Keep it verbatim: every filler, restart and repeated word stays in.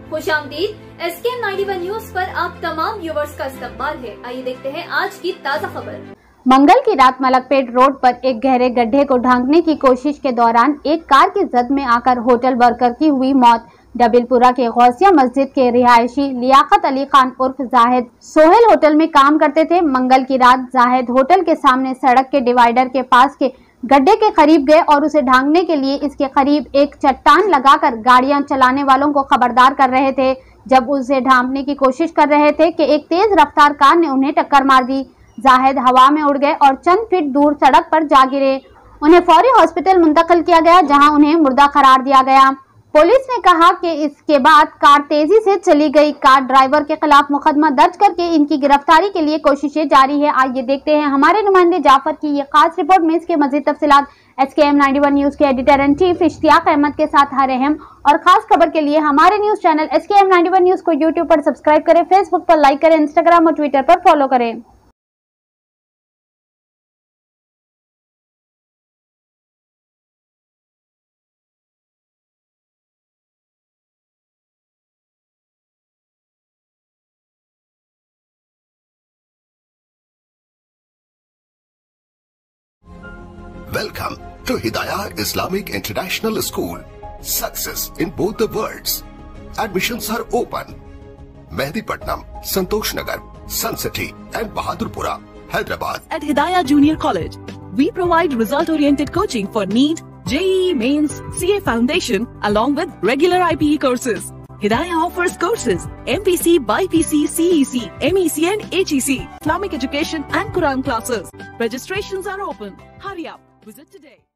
खुशामदीद S K M ninety one news पर आप तमाम व्यूवर्स का इस्तकबाल है। आइए देखते हैं आज की ताज़ा खबर। मंगल की रात मलकपेट रोड पर एक गहरे गड्ढे को ढांकने की कोशिश के दौरान एक कार की जद में आकर होटल वर्कर की हुई मौत। डबिलपुरा के गौसिया मस्जिद के रिहायशी लियाकत अली खान उर्फ जाहिद सोहेल होटल में काम करते थे। मंगल की रात जाहिद होटल के सामने सड़क के डिवाइडर के पास के गड्ढे के करीब गए और उसे ढांकने के लिए इसके करीब एक चट्टान लगाकर गाड़ियां चलाने वालों को खबरदार कर रहे थे। जब उसे ढांकने की कोशिश कर रहे थे कि एक तेज रफ्तार कार ने उन्हें टक्कर मार दी। जाहिद हवा में उड़ गए और चंद फीट दूर सड़क पर जा गिरे। उन्हें फौरी हॉस्पिटल मुंतकिल किया गया, जहां उन्हें मुर्दा करार दिया गया। पुलिस ने कहा कि इसके बाद कार तेजी से चली गई। कार ड्राइवर के खिलाफ मुकदमा दर्ज करके इनकी गिरफ्तारी के लिए कोशिशें जारी है। आइए देखते हैं हमारे नुमाइंदे जाफर की ये खास रिपोर्ट में इसके मजीद तफसीलात। S K M ninety one news के editor and chief Ishtiaq Ahmed के साथ हर अहम और खास खबर के लिए हमारे news channel S K M ninety one news को यूट्यूब पर सब्सक्राइब करें, फेसबुक पर लाइक करें, इंस्टाग्राम और ट्विटर पर फॉलो करें। Welcome to Hidayah Islamic International School. Success in both the worlds. Admissions are open. Mehdipatnam, Santosh Nagar, Sun City and Bahadurpura, Hyderabad. At Hidayah Junior College, we provide result-oriented coaching for NEET, J E E Mains, C A Foundation along with regular I P E courses. Hidayah offers courses M P C, B I P C, C E C, M E C and H E C, Islamic education and Quran classes. Registrations are open. Hurry up. Visit today.